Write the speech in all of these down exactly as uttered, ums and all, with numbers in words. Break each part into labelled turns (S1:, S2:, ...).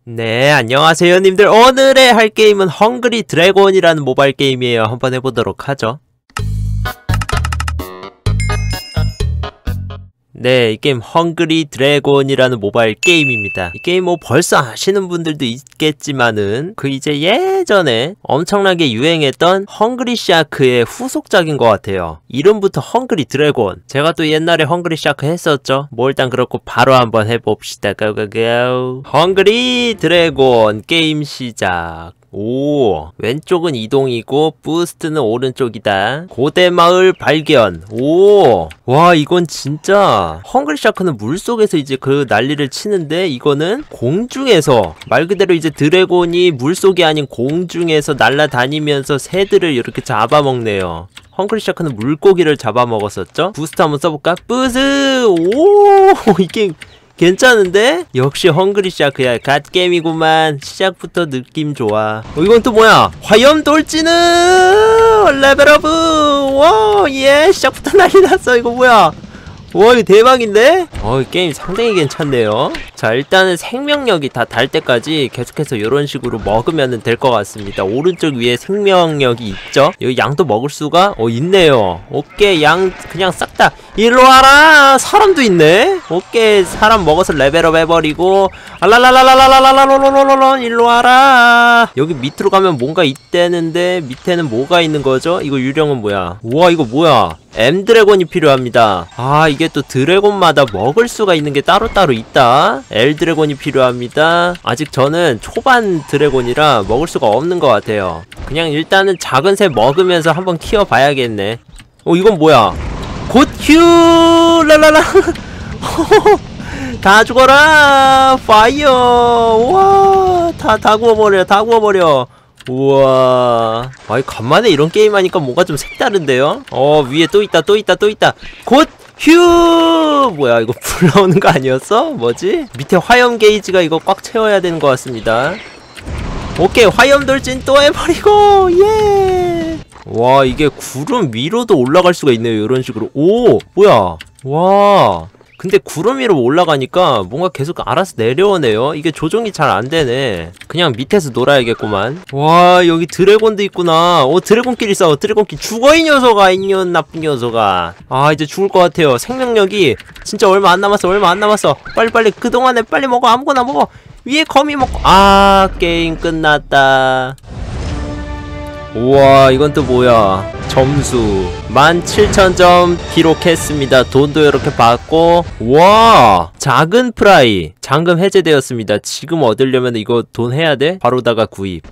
S1: 네, 안녕하세요 님들. 오늘의 할 게임은 헝그리 드래곤이라는 모바일 게임이에요. 한번 해보도록 하죠. 네, 이 게임 헝그리 드래곤이라는 모바일 게임입니다. 이 게임 뭐 벌써 아시는 분들도 있겠지만은 그 이제 예전에 엄청나게 유행했던 헝그리 샤크의 후속작인 것 같아요. 이름부터 헝그리 드래곤. 제가 또 옛날에 헝그리 샤크 했었죠. 뭐 일단 그렇고 바로 한번 해봅시다. 고고고. 헝그리 드래곤 게임 시작. 오, 왼쪽은 이동이고 부스트는 오른쪽이다. 고대마을 발견. 오, 와, 이건 진짜 헝그리 샤크는 물속에서 이제 그 난리를 치는데 이거는 공중에서, 말 그대로 이제 드래곤이 물속이 아닌 공중에서 날아다니면서 새들을 이렇게 잡아먹네요. 헝그리 샤크는 물고기를 잡아먹었었죠. 부스트 한번 써볼까? 부스. 오, 이게 괜찮은데? 역시 헝그리 샤크야. 갓게임이구만. 시작부터 느낌 좋아. 어, 이건 또 뭐야? 화염 돌진은 레벨업. 와, 예, 시작부터 난리 났어. 이거 뭐야? 와, 이거 대박인데? 어, 이 게임 상당히 괜찮네요. 자, 일단은 생명력이 다 달 때까지 계속해서 이런 식으로 먹으면 될 것 같습니다. 오른쪽 위에 생명력이 있죠? 여기 양도 먹을 수가 어 있네요. 오케이, 양 그냥 싹 다 일로 와라. 사람도 있네. 오케이, 사람 먹어서 레벨업 해버리고 알랄랄랄랄랄랄랄랄랄랄랄 일로 와라. 여기 밑으로 가면 뭔가 있대는데 밑에는 뭐가 있는 거죠? 이거 유령은 뭐야? 우와, 이거 뭐야? M 드래곤이 필요합니다. 아, 이게 또 드래곤마다 먹을 수가 있는 게 따로따로 있다. L 드래곤이 필요합니다. 아직 저는 초반 드래곤이라 먹을 수가 없는 것 같아요. 그냥 일단은 작은 새 먹으면서 한번 키워봐야겠네. 어, 이건 뭐야? 굿휴 랄랄라. 다 죽어라. 파이어. 와, 다, 다 구워버려. 다 구워버려. 우와, 아이 간만에 이런 게임 하니까 뭔가 좀 색다른데요? 어, 위에 또 있다 또 있다 또 있다. 곧 휴. 뭐야, 이거 불 나오는 거 아니었어? 뭐지? 밑에 화염 게이지가 이거 꽉 채워야 되는 것 같습니다. 오케이, 화염 돌진 또 해버리고. 예. 와, 이게 구름 위로도 올라갈 수가 있네요. 이런 식으로. 오, 뭐야. 와, 근데 구름 위로 올라가니까 뭔가 계속 알아서 내려오네요. 이게 조정이 잘 안되네. 그냥 밑에서 놀아야겠구만. 와, 여기 드래곤도 있구나. 오, 드래곤끼리 싸워. 드래곤끼리. 죽어, 이 녀석아. 이년 나쁜 녀석아. 아, 이제 죽을 것 같아요. 생명력이 진짜 얼마 안 남았어. 얼마 안 남았어. 빨리빨리 그동안에 빨리 먹어. 아무거나 먹어. 위에 거미 먹고. 아, 게임 끝났다. 우와, 이건 또 뭐야? 점수 만 칠천 점 기록했습니다. 돈도 이렇게 받고. 와, 작은 프라이 잠금 해제되었습니다. 지금 얻으려면 이거 돈 해야 돼? 바로다가 구입.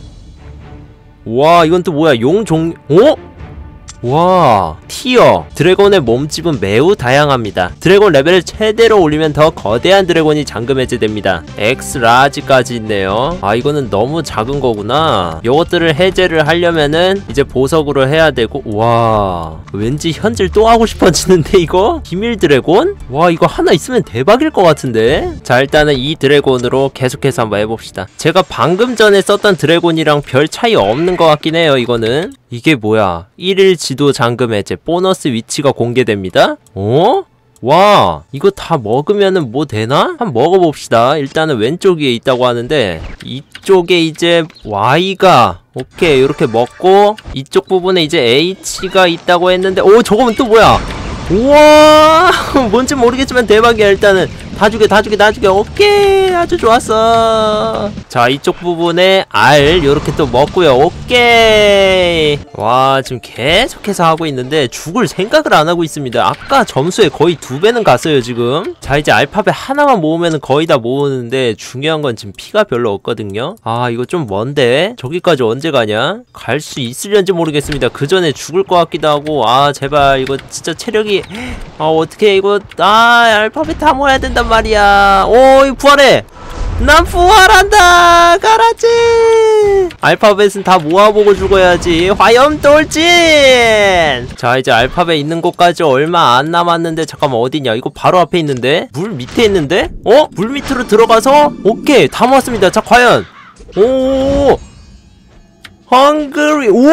S1: 와, 이건 또 뭐야? 용종. 어? 와, 티어 드래곤의 몸집은 매우 다양합니다. 드래곤 레벨을 최대로 올리면 더 거대한 드래곤이 잠금 해제됩니다. X 라지까지 있네요. 아, 이거는 너무 작은 거구나. 요것들을 해제를 하려면은 이제 보석으로 해야 되고. 와, 왠지 현질 또 하고 싶어지는데 이거? 비밀 드래곤? 와, 이거 하나 있으면 대박일 것 같은데? 자, 일단은 이 드래곤으로 계속해서 한번 해봅시다. 제가 방금 전에 썼던 드래곤이랑 별 차이 없는 것 같긴 해요. 이거는 이게 뭐야? 일일 지도 잠금 해제 보너스 위치가 공개됩니다. 어? 와, 이거 다 먹으면은 뭐 되나? 한번 먹어봅시다. 일단은 왼쪽 위에 있다고 하는데 이쪽에 이제 Y가 오케이 이렇게 먹고 이쪽 부분에 이제 H가 있다고 했는데 오, 저거는 또 뭐야? 우와, 뭔지 모르겠지만 대박이야. 일단은 다 죽여 다 죽여 다 죽여. 오케이, 아주 좋았어. 자, 이쪽 부분에 R 요렇게 또 먹고요. 오케이. 와, 지금 계속해서 하고 있는데 죽을 생각을 안 하고 있습니다. 아까 점수에 거의 두 배는 갔어요 지금. 자, 이제 알파벳 하나만 모으면 거의 다 모으는데 중요한 건 지금 피가 별로 없거든요. 아, 이거 좀 먼데 저기까지 언제 가냐? 갈 수 있으려는지 모르겠습니다. 그 전에 죽을 것 같기도 하고. 아, 제발 이거 진짜 체력이. 아, 어떻게 이거. 아, 알파벳 다 모아야 된단 말이야. 오, 이 부활해. 난 부활한다. 가라지. 알파벳은 다 모아보고 죽어야지. 화염 돌진. 자, 이제 알파벳 있는 곳까지 얼마 안 남았는데 잠깐만, 어디냐? 이거 바로 앞에 있는데? 물 밑에 있는데? 어? 물 밑으로 들어가서? 오케이, 다 모았습니다. 자, 과연. 오, 헝그리. 우와.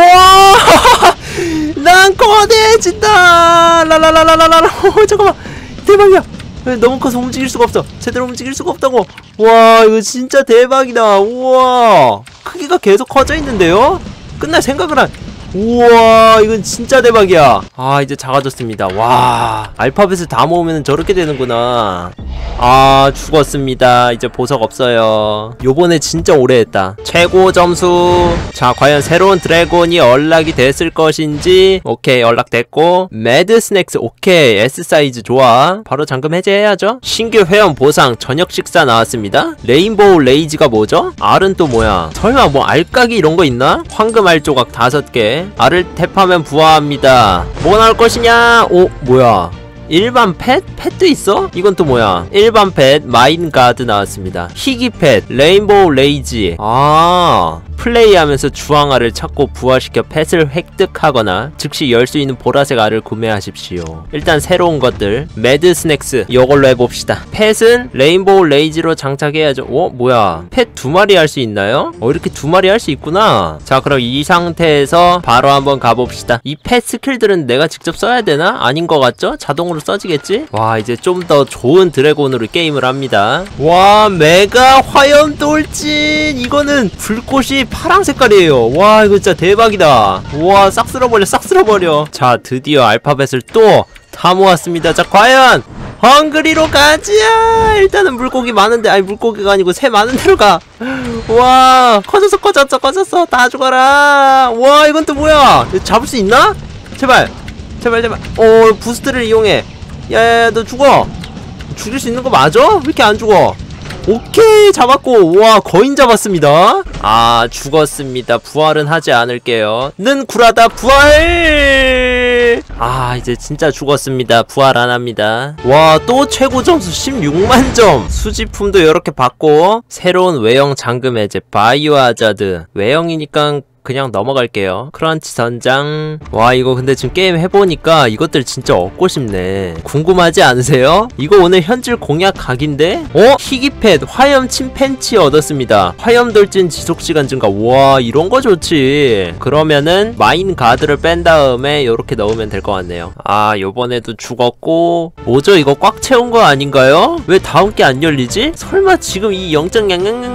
S1: 난 거대해진다. 라라라라라라. 잠깐만, 대박이야. 너무 커서 움직일 수가 없어. 제대로 움직일 수가 없다고. 와, 이거 진짜 대박이다. 우와, 크기가 계속 커져 있는데요? 끝날 생각을 한. 우와, 이건 진짜 대박이야. 아, 이제 작아졌습니다. 와, 알파벳을 다 모으면 저렇게 되는구나. 아, 죽었습니다. 이제 보석 없어요. 요번에 진짜 오래 했다. 최고 점수. 자, 과연 새로운 드래곤이 연락이 됐을 것인지. 오케이, 연락됐고. 매드 스낵스. 오케이, S 사이즈 좋아. 바로 잠금 해제해야죠. 신규 회원 보상 저녁 식사 나왔습니다. 레인보우 레이지가 뭐죠? 알은 또 뭐야? 설마 뭐 알까기 이런 거 있나? 황금 알 조각 다섯 개. 알을 탭하면 부화합니다. 뭐 나올 것이냐? 오, 뭐야? 일반 펫? 펫도 있어? 이건 또 뭐야? 일반 펫 마인가드 나왔습니다. 희귀 펫 레인보우 레이지. 아, 플레이하면서 주황알을 찾고 부화시켜 펫을 획득하거나 즉시 열 수 있는 보라색 알을 구매하십시오. 일단 새로운 것들 매드 스낵스 이걸로 해봅시다. 펫은 레인보우 레이지로 장착해야죠. 어? 뭐야? 펫 두 마리 할 수 있나요? 어, 이렇게 두 마리 할 수 있구나. 자, 그럼 이 상태에서 바로 한번 가봅시다. 이 펫 스킬들은 내가 직접 써야 되나? 아닌 것 같죠? 자동으로 써지겠지? 와, 이제 좀 더 좋은 드래곤으로 게임을 합니다. 와, 메가 화염 돌진. 이거는 불꽃이 파랑 색깔이에요. 와, 이거 진짜 대박이다. 와, 싹 쓸어버려 싹 쓸어버려. 자, 드디어 알파벳을 또 다 모았습니다. 자, 과연 헝그리로 가자. 일단은 물고기 많은데, 아니 물고기가 아니고 새 많은 데로 가. 와, 커졌어 커졌어 커졌어. 다 죽어라. 와, 이건 또 뭐야? 잡을 수 있나? 제발 제발 제발. 어, 부스트를 이용해. 야야야, 너 죽어. 죽일 수 있는 거 맞아? 왜 이렇게 안 죽어? 오케이, 잡았고. 와, 거인 잡았습니다. 아, 죽었습니다. 부활은 하지 않을게요. 는 굴하다 부활. 아, 이제 진짜 죽었습니다. 부활 안 합니다. 와, 또 최고 점수 십육만 점. 수집품도 이렇게 받고. 새로운 외형 잠금 해제 바이오 하자드. 외형이니까 그냥 넘어갈게요. 크런치 선장. 와, 이거 근데 지금 게임 해보니까 이것들 진짜 얻고 싶네. 궁금하지 않으세요? 이거 오늘 현질 공략 각인데? 어? 희귀펫 화염 침팬치 얻었습니다. 화염 돌진 지속시간 증가. 와, 이런 거 좋지. 그러면은 마인 가드를 뺀 다음에 요렇게 넣으면 될 것 같네요. 아, 요번에도 죽었고. 뭐죠? 이거 꽉 채운 거 아닌가요? 왜 다음 게 안 열리지? 설마 지금 이 영 점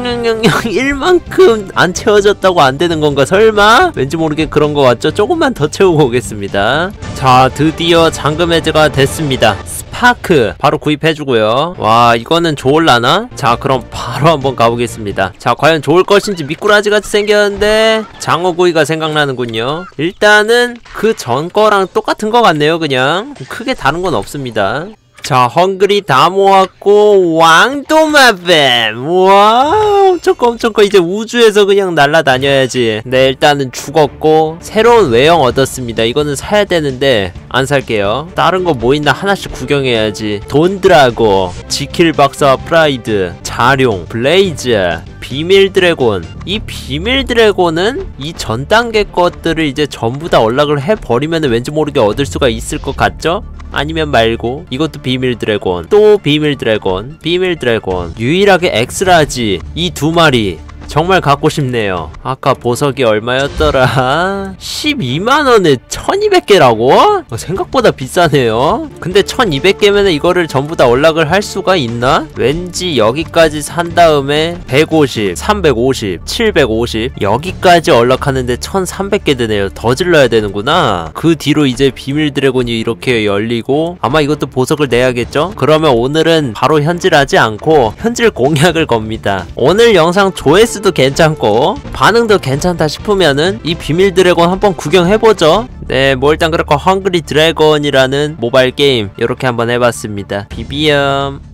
S1: 영영영영영일만큼 안 채워졌다고 안 되는 건가? 설마? 왠지 모르게 그런 것 같죠? 조금만 더 채우고 오겠습니다. 자, 드디어 잠금 해제가 됐습니다. 스파크 바로 구입해주고요. 와, 이거는 좋을라나? 자, 그럼 바로 한번 가보겠습니다. 자, 과연 좋을 것인지. 미꾸라지같이 생겼는데 장어구이가 생각나는군요. 일단은 그 전 거랑 똑같은 것 같네요. 그냥 크게 다른 건 없습니다. 자, 헝그리 다 모았고 왕도마뱀. 와, 엄청 커 엄청 커. 이제 우주에서 그냥 날아다녀야지. 네, 일단은 죽었고 새로운 외형 얻었습니다. 이거는 사야 되는데 안 살게요. 다른 거 뭐 있나 하나씩 구경해야지. 돈드라고, 지킬 박사 프라이드, 자룡, 블레이즈, 비밀 드래곤. 이 비밀 드래곤은 이 전 단계 것들을 이제 전부 다 연락을 해버리면 왠지 모르게 얻을 수가 있을 것 같죠? 아니면 말고. 이것도 비밀 드래곤, 또 비밀 드래곤, 비밀 드래곤. 유일하게 엑스라지 이 두 마리 정말 갖고 싶네요. 아까 보석이 얼마였더라? 십이만 원에 천이백 개라고? 어, 생각보다 비싸네요. 근데 천이백 개면 이거를 전부 다 연락을 할 수가 있나? 왠지 여기까지 산 다음에 백오십, 삼백오십, 칠백오십 여기까지 연락하는데 천삼백 개 되네요. 더 질러야 되는구나. 그 뒤로 이제 비밀 드래곤이 이렇게 열리고 아마 이것도 보석을 내야겠죠? 그러면 오늘은 바로 현질하지 않고 현질 공략을 겁니다. 오늘 영상 조회수 도 괜찮고 반응도 괜찮다 싶으면은 이 비밀 드래곤 한번 구경해보죠. 네, 뭐 일단 그렇고 헝그리 드래곤이라는 모바일 게임 이렇게 한번 해봤습니다. 비비엄.